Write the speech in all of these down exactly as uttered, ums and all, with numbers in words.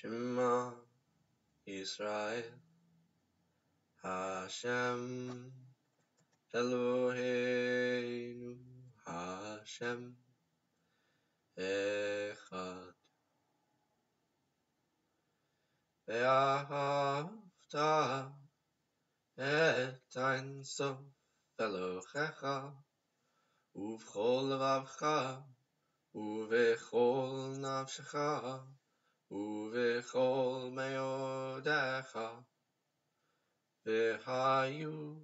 Shema Israel Hashem Eloheinu Hashem Echad Vahafta et Ein Sof Elohecha Uvchol Levavcha Uvechol Nafshecha Uvechol Meodecha V'hayu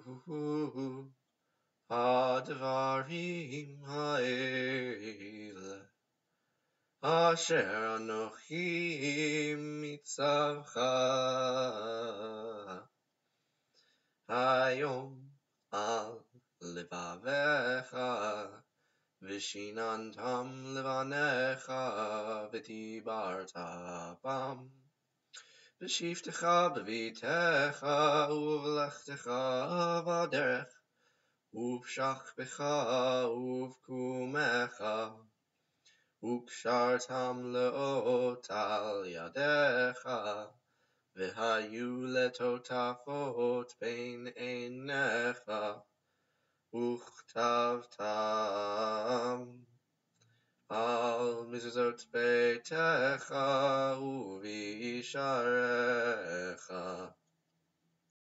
Hadvarim ha'ele Asher Anochi mitzavcha Hayom al levavecha V'shinantam levanecha V'tibarta bam V'shiftecha b'vitecha Uv'lechtecha v'aderech Uv'shachbecha uv'kumecha Ukshartam le'ot al yadecha V'hayu letotafot bein einecha Uchtavtam al mizuzot beitecha U'visharecha